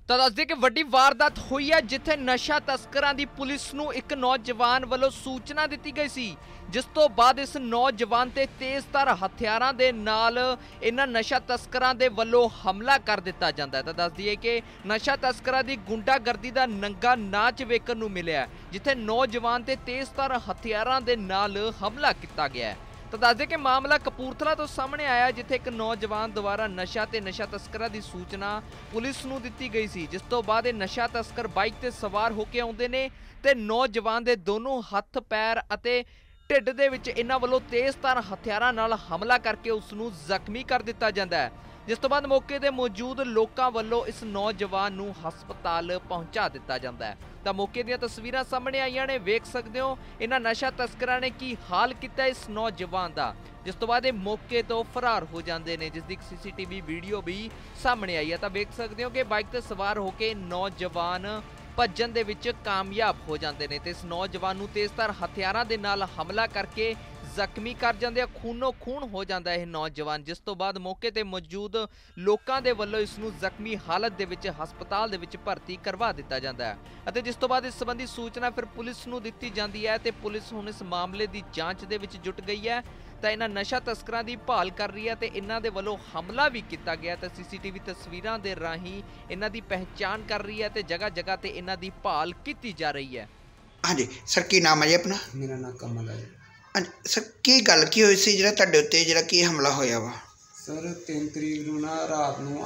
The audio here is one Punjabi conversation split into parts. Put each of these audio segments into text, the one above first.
ਤਾਂ ਦੱਸਦੇ ਕਿ ਵੱਡੀ ਵਾਰਦਾਤ ਹੋਈ ਹੈ ਜਿੱਥੇ ਨਸ਼ਾ ਤਸਕਰਾਂ ਦੀ ਪੁਲਿਸ ਨੂੰ ਇੱਕ ਨੌਜਵਾਨ ਵੱਲੋਂ ਸੂਚਨਾ ਦਿੱਤੀ ਗਈ ਸੀ, ਜਿਸ ਤੋਂ ਬਾਅਦ ਇਸ ਨੌਜਵਾਨ ਤੇ ਤੇਜ਼ਧਾਰ ਹਥਿਆਰਾਂ ਦੇ ਨਾਲ ਇਹਨਾਂ ਨਸ਼ਾ ਤਸਕਰਾਂ ਦੇ ਵੱਲੋਂ ਹਮਲਾ ਕਰ ਦਿੱਤਾ ਜਾਂਦਾ ਹੈ। ਤਾਂ ਦੱਸ ਦਈਏ ਕਿ ਨਸ਼ਾ ਤਸਕਰਾਂ ਦੀ ਗੁੰਡਾਗਰਦੀ ਦਾ ਨੰਗਾ ਨਾਚ ਵੇਖਣ ਨੂੰ ਮਿਲਿਆ, ਜਿੱਥੇ ਨੌਜਵਾਨ ਤੇ ਤੇਜ਼ਧਾਰ ਹਥਿਆਰਾਂ ਦੇ ਨਾਲ ਹਮਲਾ ਕੀਤਾ ਗਿਆ ਹੈ। ਤਾਂ ਦੱਸਦੇ ਕਿ ਮਾਮਲਾ ਕਪੂਰਥਲਾ ਤੋਂ ਸਾਹਮਣੇ ਆਇਆ, ਜਿੱਥੇ ਇੱਕ ਨੌਜਵਾਨ ਦੁਆਰਾ ਨਸ਼ਾ ਤੇ ਨਸ਼ਾ ਤਸਕਰਾਂ ਦੀ ਸੂਚਨਾ ਪੁਲਿਸ ਨੂੰ ਦਿੱਤੀ ਗਈ ਸੀ, ਜਿਸ ਤੋਂ ਬਾਅਦ ਇਹ ਨਸ਼ਾ ਤਸਕਰ ਬਾਈਕ ਤੇ ਸਵਾਰ ਹੋ ਕੇ ਆਉਂਦੇ ਨੇ ਤੇ ਨੌਜਵਾਨ ਦੇ ਦੋਨੋਂ ਹੱਥ ਪੈਰ ਅਤੇ ਢਿੱਡ ਦੇ ਵਿੱਚ ਇਹਨਾਂ ਵੱਲੋਂ ਤੇਜ਼ਧਾਰ ਹਥਿਆਰਾਂ ਨਾਲ ਹਮਲਾ ਕਰਕੇ ਉਸ ਨੂੰ ਜ਼ਖਮੀ ਕਰ ਦਿੱਤਾ ਜਾਂਦਾ ਹੈ, ਜਿਸ ਤੋਂ ਬਾਅਦ ਮੌਕੇ ਤੇ ਮੌਜੂਦ ਲੋਕਾਂ ਵੱਲੋਂ ਇਸ ਨੌਜਵਾਨ ਨੂੰ ਹਸਪਤਾਲ ਪਹੁੰਚਾ ਦਿੱਤਾ ਜਾਂਦਾ ਹੈ। ਤਾਂ ਮੌਕੇ ਦੀਆਂ ਤਸਵੀਰਾਂ ਸਾਹਮਣੇ ਆਈਆਂ ਨੇ, ਵੇਖ ਸਕਦੇ ਹੋ ਇਹਨਾਂ ਨਸ਼ਾ ਤਸਕਰਾਂ ਨੇ ਕੀ ਹਾਲ ਕੀਤਾ ਇਸ ਨੌਜਵਾਨ ਦਾ, ਜਿਸ ਤੋਂ ਬਾਅਦ ਇਹ ਮੌਕੇ ਤੋਂ ਫਰਾਰ ਹੋ ਜਾਂਦੇ ਨੇ, ਜਿਸ ਦੀ CCTV ਵੀਡੀਓ ਵੀ ਸਾਹਮਣੇ ਆਈ ਹੈ। ਤਾਂ ਵੇਖ ਸਕਦੇ ਹੋ ਕਿ ਬਾਈਕ ਤੇ ਸਵਾਰ ਹੋ ਕੇ ਨੌਜਵਾਨ ਭੱਜਣ ਦੇ ਵਿੱਚ ਕਾਮਯਾਬ ਹੋ ਜਾਂਦੇ ਨੇ ਤੇ ਇਸ ਨੌਜਵਾਨ ਨੂੰ ਤੇਜ਼ਧਾਰ ਹਥਿਆਰਾਂ ਦੇ ਨਾਲ ਹਮਲਾ ਕਰਕੇ ਜ਼ਖਮੀ ਕਰ ਜਾਂਦੇ ਆ, ਖੂਨੋ ਖੂਨ ਹੋ ਜਾਂਦਾ ਇਹ ਨੌਜਵਾਨ, ਜਿਸ ਤੋਂ ਬਾਅਦ ਮੌਕੇ ਤੇ ਮੌਜੂਦ ਲੋਕਾਂ ਦੇ ਵੱਲੋਂ ਇਸ ਨੂੰ ਜ਼ਖਮੀ ਹਾਲਤ ਦੇ ਵਿੱਚ ਹਸਪਤਾਲ ਦੇ ਵਿੱਚ ਭਰਤੀ ਕਰਵਾ ਦਿੱਤਾ ਜਾਂਦਾ ਹੈ ਅਤੇ ਜਿਸ ਤੋਂ ਬਾਅਦ ਇਸ ਸੰਬੰਧੀ ਸੂਚਨਾ ਫਿਰ ਪੁਲਿਸ ਨੂੰ ਦਿੱਤੀ ਜਾਂਦੀ ਹੈ ਤੇ ਪੁਲਿਸ ਹੁਣ ਇਸ ਮਾਮਲੇ ਦੀ ਜਾਂਚ ਦੇ ਵਿੱਚ ਜੁਟ ਗਈ ਹੈ। ਤਾਂ ਇਹਨਾਂ ਨਸ਼ਾ ਤਸਕਰਾਂ ਦੀ ਭਾਲ ਕਰ ਰਹੀ ਹੈ ਤੇ ਇਹਨਾਂ ਦੇ ਵੱਲੋਂ ਹਮਲਾ ਵੀ ਕੀਤਾ ਗਿਆ ਤਾਂ CCTV ਤਸਵੀਰਾਂ ਦੇ ਰਾਹੀਂ ਇਹਨਾਂ ਦੀ ਪਹਿਚਾਣ ਕਰ ਰਹੀ ਹੈ ਤੇ ਜਗ੍ਹਾ ਜਗ੍ਹਾ ਤੇ ਇਹਨਾਂ ਦੀ ਭਾਲ ਕੀਤੀ ਜਾ ਰਹੀ ਹੈ। ਹਾਂਜੀ ਸਰ, ਕੀ ਨਾਮ ਹੈ ਜੀ ਆਪਣਾ? ਮੇਰਾ ਨਾਮ ਕਮਲ ਹੈ। ਸਰ, ਕੀ ਗੱਲ ਕੀ ਹੋਈ ਸੀ ਜਿਹੜਾ ਤੁਹਾਡੇ ਉੱਤੇ ਜਿਹੜਾ ਕੀ ਹਮਲਾ ਹੋਇਆ ਵਾ? ਸਰ 3 ਤਰੀਕ ਨੂੰ ਨਾ ਰਾਤ ਨੂੰ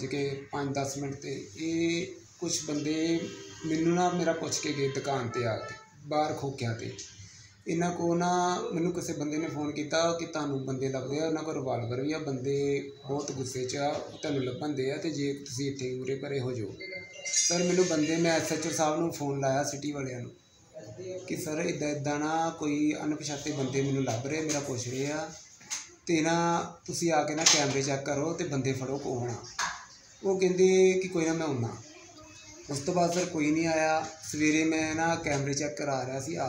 8:05-10 ਤੇ ਇਹ ਕੁਝ ਬੰਦੇ ਮੈਨੂੰ ਨਾ ਮੇਰਾ ਪੁੱਛ ਕੇ ਗਏ ਦੁਕਾਨ ਤੇ ਆ ਕੇ ਬਾਹਰ ਖੋਕਿਆਂ ਤੇ। ਇਹਨਾਂ ਕੋਲ ਨਾ ਮੈਨੂੰ ਕਿਸੇ ਬੰਦੇ ਨੇ ਫੋਨ ਕੀਤਾ ਕਿ ਤੁਹਾਨੂੰ ਬੰਦੇ ਲੱਭਦੇ ਆ, ਉਹਨਾਂ ਕੋਲ ਰਿਵਾਲਵਰ ਵੀ ਆ, ਬੰਦੇ ਬਹੁਤ ਗੁੱਸੇ 'ਚ ਆ, ਤੁਹਾਨੂੰ ਲੱਭਣ ਦੇ ਆ ਤੇ ਜੇ ਤੁਸੀਂ ਇੱਥੇ ਉਰੇ ਪਰੇ ਹੋ ਜਾਓ। ਸਰ ਮੈਨੂੰ ਬੰਦੇ, ਮੈਂ SHO ਸਾਹਿਬ ਨੂੰ ਫੋਨ ਲਾਇਆ ਸਿਟੀ ਵਾਲਿਆਂ ਨੂੰ ਕਿ ਸਰ ਇੱਦਾਂ ਨਾ ਕੋਈ ਅਣਪਛਾਤੇ ਬੰਦੇ ਮੈਨੂੰ ਲੱਭ ਰਹੇ, ਮੇਰਾ ਪੁੱਛ ਰਹੇ ਆ ਅਤੇ ਨਾ ਤੁਸੀਂ ਆ ਕੇ ਨਾ ਕੈਮਰੇ ਚੈੱਕ ਕਰੋ ਅਤੇ ਬੰਦੇ ਫੜੋ ਕੌਣ ਆ। ਉਹ ਕਹਿੰਦੇ ਕਿ ਕੋਈ ਨਾ ਮੈਂ ਆਉਂਦਾ। ਉਸ ਤੋਂ ਬਾਅਦ ਸਰ ਕੋਈ ਨਹੀਂ ਆਇਆ। ਸਵੇਰੇ ਮੈਂ ਨਾ ਕੈਮਰੇ ਚੈੱਕ ਕਰਾ ਰਿਹਾ ਸੀ,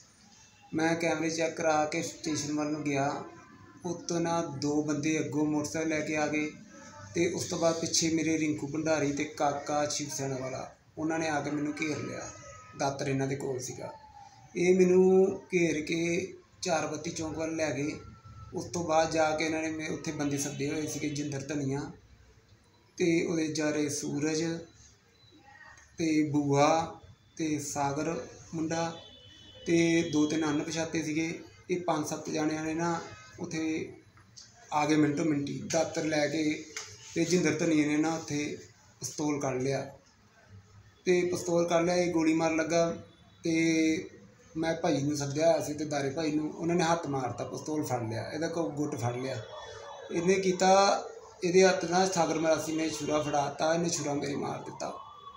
ਮੈਂ ਕੈਮਰੇ ਚੈੱਕ ਕਰਾ ਕੇ ਸਟੇਸ਼ਨ ਵੱਲ ਨੂੰ ਗਿਆ। ਉੱਤੋਂ ਨਾ 2 ਬੰਦੇ ਅੱਗੋਂ ਮੋਟਰਸਾਈਕਲ ਲੈ ਕੇ ਆ ਗਏ ਅਤੇ ਉਸ ਤੋਂ ਬਾਅਦ ਪਿੱਛੇ ਮੇਰੇ ਰਿੰਕੂ ਭੰਡਾਰੀ ਅਤੇ ਕਾਕਾ ਸ਼ਿਵ ਸੈਨਾ ਵਾਲਾ, ਉਹਨਾਂ ਨੇ ਆ ਕੇ ਮੈਨੂੰ ਘੇਰ ਲਿਆ। ਦਾਤਰ ਇਹਨਾਂ ਦੇ ਕੋਲ ਸੀਗਾ। ਇਹ ਮੈਨੂੰ ਘੇਰ ਕੇ 4 ਬੱਤੀ ਚੌਂਕ ਵੱਲ ਲੈ ਗਏ। ਉਸ ਤੋਂ ਬਾਅਦ ਜਾ ਕੇ ਇਹਨਾਂ ਨੇ ਉੱਥੇ ਬੰਦੇ ਸੱਦੇ ਹੋਏ ਸੀਗੇ, ਜਿੰਦਰ ਧਨੀਆ ਅਤੇ ਉਹਦੇ ਜਾਰੇ ਸੂਰਜ ਅਤੇ ਬੂਆ ਅਤੇ ਸਾਗਰ ਮੁੰਡਾ ਅਤੇ 2-3 ਅਣਪਛਾਤੇ ਸੀਗੇ। ਇਹ 5-7 ਜਾਣਿਆਂ ਨੇ ਨਾ ਉੱਥੇ ਆ ਗਏ ਮਿੰਟੋ ਮਿੰਟੀ ਦਾਤਰ ਲੈ ਕੇ ਅਤੇ ਜਿੰਦਰ ਧਨੀਆ ਨੇ ਨਾ ਉੱਥੇ ਪਿਸਤੌਲ ਕੱਢ ਲਿਆ ਅਤੇ ਪਿਸਤੌਲ ਕੱਢ ਲਿਆ। ਇਹ ਗੋਲੀ ਮਾਰ ਲੱਗਾ ਅਤੇ ਮੈਂ ਭਾਈ ਨੂੰ ਸੱਦਿਆ ਹੋਇਆ ਸੀ ਅਤੇ ਦਾਰੇ ਭਾਈ ਨੂੰ, ਉਹਨਾਂ ਨੇ ਹੱਥ ਮਾਰਤਾ, ਪਿਸਤੌਲ ਫੜ ਲਿਆ, ਇਹਦਾ ਗੁੱਟ ਫੜ ਲਿਆ। ਇਹਨੇ ਕੀਤਾ, ਇਹਦੇ ਹੱਥ ਨਾਲ ਸਾਗਰ ਮਰਾਸੀ ਨੇ ਛੁਰਾ ਫੜਾਤਾ, ਇਹਨੇ ਛੁਰਾ ਮੇਰੇ ਮਾਰ ਦਿੱਤਾ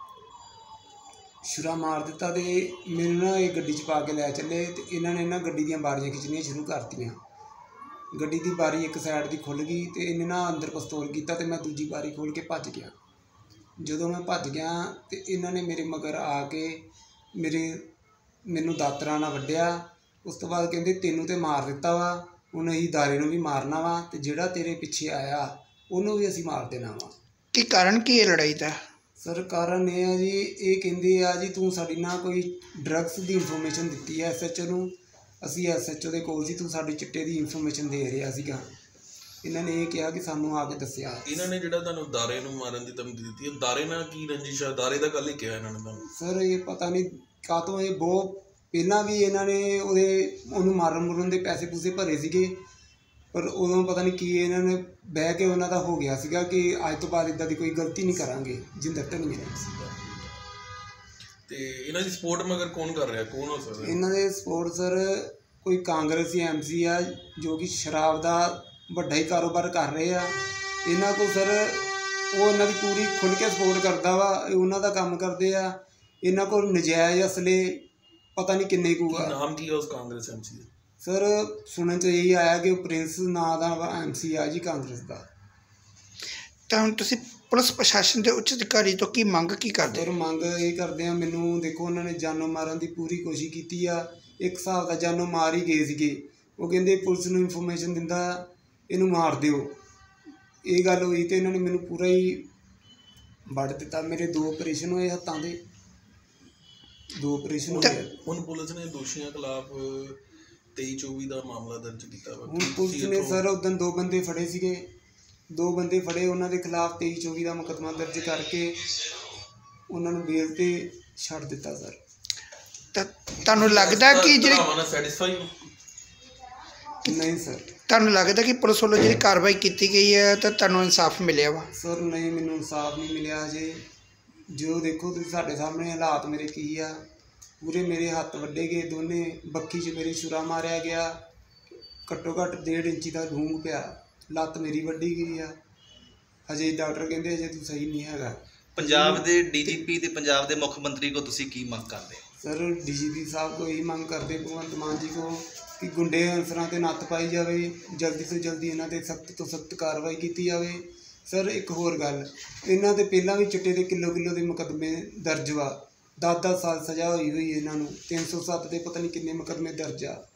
ਅਤੇ ਮੈਨੂੰ ਨਾ ਇਹ ਗੱਡੀ 'ਚ ਪਾ ਕੇ ਲੈ ਚੱਲੇ ਅਤੇ ਇਹਨਾਂ ਨੇ ਨਾ ਗੱਡੀ ਦੀਆਂ ਬਾਰੀਆਂ ਖਿੱਚਣੀਆਂ ਸ਼ੁਰੂ ਕਰਤੀਆਂ। ਗੱਡੀ ਦੀ ਬਾਰੀ ਇੱਕ ਸਾਈਡ ਦੀ ਖੁੱਲ੍ਹ ਗਈ ਅਤੇ ਇਹਨੇ ਨਾ ਅੰਦਰ ਪਿਸਤੌਲ ਕੀਤਾ ਅਤੇ ਮੈਂ ਦੂਜੀ ਬਾਰੀ ਖੋਲ੍ਹ ਕੇ ਭੱਜ ਗਿਆ। ਜਦੋਂ ਮੈਂ ਭੱਜ ਗਿਆ ਅਤੇ ਇਹਨਾਂ ਨੇ ਮੇਰੇ ਮਗਰ ਆ ਕੇ ਮੈਨੂੰ ਦਾਤਰਾਂ ਨਾਲ ਵੱਢਿਆ। ਉਸ ਤੋਂ ਬਾਅਦ ਕਹਿੰਦੇ ਤੈਨੂੰ ਤਾਂ ਮਾਰ ਦਿੱਤਾ ਵਾ, ਹੁਣ ਅਸੀਂ ਦਾਰੇ ਨੂੰ ਵੀ ਮਾਰਨਾ ਵਾ ਅਤੇ ਜਿਹੜਾ ਤੇਰੇ ਪਿੱਛੇ ਆਇਆ ਉਹਨੂੰ ਵੀ ਅਸੀਂ ਮਾਰ ਦੇਣਾ ਵਾ। ਕੀ ਕਾਰਨ ਕੀ ਹੈ ਲੜਾਈ ਦਾ? ਸਰ ਕਾਰਨ ਇਹ ਆ ਜੀ, ਇਹ ਕਹਿੰਦੇ ਆ ਜੀ ਤੂੰ ਸਾਡੀ ਨਾ ਕੋਈ ਡਰੱਗਸ ਦੀ ਇਨਫੋਰਮੇਸ਼ਨ ਦਿੱਤੀ ਹੈ SHO ਨੂੰ, ਅਸੀਂ SHO ਦੇ ਕੋਲ ਸੀ, ਤੂੰ ਸਾਡੀ ਚਿੱਟੇ ਦੀ ਇਨਫੋਰਮੇਸ਼ਨ ਦੇ ਰਿਹਾ ਸੀਗਾ। ਇਹਨਾਂ ਨੇ ਇਹ ਕਿਹਾ ਕਿ ਸਾਨੂੰ ਆ ਕੇ ਦੱਸਿਆ। ਇਹਨਾਂ ਨੇ ਜਿਹੜਾ ਤੁਹਾਨੂੰ ਦਾਰੇ ਨੂੰ ਮਾਰਨ ਦੀ ਧਮਕੀ ਦਿੱਤੀ ਹੈ, ਦਾਰੇ ਨਾਲ ਕੀ ਰੰਜਿਸ਼ ਆ? ਦਾਰੇ ਦਾ ਗੱਲ ਹੀ ਕਿਹਾ ਇਹਨਾਂ ਨੇ ਤੁਹਾਨੂੰ? ਸਰ ਇਹ ਪਤਾ ਨਹੀਂ ਕਾਹਤੋਂ, ਇਹ ਬਹੁਤ ਪਹਿਲਾਂ ਵੀ ਇਹਨਾਂ ਨੇ ਉਹਨੂੰ ਮਾਰਨ ਦੇ ਪੈਸੇ ਪੂਸੇ ਭਰੇ ਸੀਗੇ, ਪਰ ਉਦੋਂ ਪਤਾ ਨਹੀਂ ਕੀ ਇਹਨਾਂ ਨੇ ਬਹਿ ਕੇ ਉਹਨਾਂ ਦਾ ਹੋ ਗਿਆ ਸੀਗਾ ਕਿ ਅੱਜ ਤੋਂ ਬਾਅਦ ਇੱਦਾਂ ਦੀ ਕੋਈ ਗਲਤੀ ਨਹੀਂ ਕਰਾਂਗੇ। ਜਿੰਦਰ ਧਨੀਆ ਸੀਗਾ। ਤੇ ਇਹਨਾਂ ਦੀ ਸਪੋਰਟ ਮਗਰ ਕੌਣ ਕਰ ਰਿਹਾ, ਕੌਣ ਹੋ ਸਕਦਾ? ਇਹਨਾਂ ਦੇ ਸਪੋਰਟ ਸਰ ਕੋਈ ਕਾਂਗਰਸੀ MC ਆ ਜੋ ਕਿ ਸ਼ਰਾਬ ਦਾ ਵੱਡਾ ਹੀ ਕਾਰੋਬਾਰ ਕਰ ਰਹੇ ਆ। ਇਹਨਾਂ ਕੋਲ ਸਰ ਉਹ ਇਹਨਾਂ ਦੀ ਪੂਰੀ ਖੁੱਲ੍ਹ ਕੇ ਸਪੋਰਟ ਕਰਦਾ ਵਾ, ਉਹਨਾਂ ਦਾ ਕੰਮ ਕਰਦੇ ਆ। ਇਹਨਾਂ ਕੋਲ ਨਜਾਇਜ਼ ਅਸਲੇ ਪਤਾ ਨਹੀਂ ਕਿੰਨੇ ਕੁ ਆ। ਨਾਮ ਕੀ ਹੈ ਉਸ ਕਾਂਗਰਸ MC ਦਾ? ਸਰ ਸੁਣਨ 'ਚ ਇਹੀ ਆਇਆ ਕਿ ਪ੍ਰਿੰਸ ਨਾਂ ਦਾ MC ਆ ਜੀ ਕਾਂਗਰਸ ਦਾ। ਤਾਂ ਹੁਣ ਤੁਸੀਂ ਪੁਲਿਸ ਪ੍ਰਸ਼ਾਸਨ ਦੇ ਉੱਚ ਅਧਿਕਾਰੀ ਤੋਂ ਕੀ ਮੰਗ ਕਰਦੇ? ਸਰ ਮੰਗ ਇਹ ਕਰਦੇ ਆ, ਮੈਨੂੰ ਦੇਖੋ ਉਹਨਾਂ ਨੇ ਜਾਨੋਂ ਮਾਰਨ ਦੀ ਪੂਰੀ ਕੋਸ਼ਿਸ਼ ਕੀਤੀ ਆ। ਇੱਕ ਹਿਸਾਬ ਦਾ ਜਾਨੋਂ ਮਾਰ ਹੀ ਗਏ ਸੀਗੇ। ਉਹ ਕਹਿੰਦੇ ਪੁਲਿਸ ਨੂੰ ਇਨਫੋਰਮੇਸ਼ਨ ਦਿੰਦਾ ਇਹਨੂੰ ਮਾਰ ਦਿਓ। ਇਹ ਗੱਲ ਹੋਈ ਅਤੇ ਇਹਨਾਂ ਨੇ ਮੈਨੂੰ ਪੂਰਾ ਹੀ ਵੱਢ ਦਿੱਤਾ। ਮੇਰੇ 2 ਆਪਰੇਸ਼ਨ ਹੋਏ ਹੱਥਾਂ ਦੇ, 2 ਆਪਰੇਸ਼ਨ ਹੋਏ। ਹੁਣ ਪੁਲਿਸ ਨੇ ਦੋਸ਼ੀਆਂ ਖਿਲਾਫ 23-24 ਦਾ ਮਾਮਲਾ ਦਰਜ ਕੀਤਾ ਵਾ। ਹੁਣ ਪੁਲਿਸ ਨੇ ਸਰ ਉਦੋਂ 2 ਬੰਦੇ ਫੜੇ ਸੀਗੇ, 2 ਬੰਦੇ ਫੜੇ, ਉਹਨਾਂ ਦੇ ਖਿਲਾਫ 23-24 ਦਾ ਮੁਕੱਦਮਾ ਦਰਜ ਕਰਕੇ ਉਹਨਾਂ ਨੂੰ ਬੇਲ ਤੇ ਛੱਡ ਦਿੱਤਾ ਸਰ। ਤਾਂ ਤੁਹਾਨੂੰ ਲੱਗਦਾ ਕਿ ਜਿਹੜੀ ਸੈਟੀਸਫਾਈ ਨਹੀਂ ਸਰ, ਤੁਹਾਨੂੰ ਲੱਗਦਾ ਕਿ ਪੁਲਿਸ ਵੱਲੋਂ ਜਿਹੜੀ ਕਾਰਵਾਈ ਕੀਤੀ ਗਈ ਹੈ ਤਾਂ ਤੁਹਾਨੂੰ ਇਨਸਾਫ ਮਿਲਿਆ ਵਾ? ਸਰ ਨਹੀਂ, ਮੈਨੂੰ ਇਨਸਾਫ ਨਹੀਂ ਮਿਲਿਆ ਹਜੇ। ਜੋ ਦੇਖੋ ਤੁਸੀਂ ਸਾਡੇ ਸਾਹਮਣੇ ਹਾਲਾਤ ਮੇਰੇ ਕੀ ਆ, ਪੂਰੇ ਮੇਰੇ ਹੱਥ ਵੱਢੇ ਗਏ, ਦੋਨੇ ਬੱਖੀ 'ਚ ਮੇਰੀ ਛੁਰਾ ਮਾਰਿਆ ਗਿਆ, ਘੱਟੋ ਘੱਟ 1.5 ਇੰਚੀ ਦਾ ਡੂੰਘ ਪਿਆ, ਲੱਤ ਮੇਰੀ ਵੱਢੀ ਗਈ ਆ। ਹਜੇ ਡਾਕਟਰ ਕਹਿੰਦੇ ਹਜੇ ਤੂੰ ਸਹੀ ਨਹੀਂ ਹੈਗਾ। ਪੰਜਾਬ ਦੇ ਡੀਜੀਪੀ ਤੇ ਪੰਜਾਬ ਦੇ ਮੁੱਖ ਮੰਤਰੀ ਕੋ ਤੁਸੀਂ ਕੀ ਮੰਗ ਕਰਦੇ? ਸਰ ਡੀਜੀਪੀ ਸਾਹਿਬ को यही ਮੰਗ ਕਰਦੇ ਭਗਵੰਤ ਮਾਨ ਜੀ को ਕਿ ਗੁੰਡੇ ਅਨਸਰਾਂ 'ਤੇ ਨੱਥ ਪਾਈ ਜਾਵੇ, ਜਲਦੀ ਤੋਂ ਜਲਦੀ ਇਹਨਾਂ 'ਤੇ ਸਖਤ ਤੋਂ ਸਖਤ ਕਾਰਵਾਈ ਕੀਤੀ ਜਾਵੇ। ਸਰ ਇੱਕ ਹੋਰ ਗੱਲ, ਇਹਨਾਂ ਦੇ ਪਹਿਲਾਂ ਵੀ ਚਿੱਟੇ ਦੇ ਕਿਲੋ ਦੇ ਮੁਕੱਦਮੇ ਦਰਜ ਵਾ, 10-10 ਸਾਲ ਸਜ਼ਾ ਹੋਈ ਇਹਨਾਂ ਨੂੰ, 307 ਦੇ ਪਤਾ ਨਹੀਂ ਕਿੰਨੇ ਮੁਕੱਦਮੇ ਦਰਜ ਆ।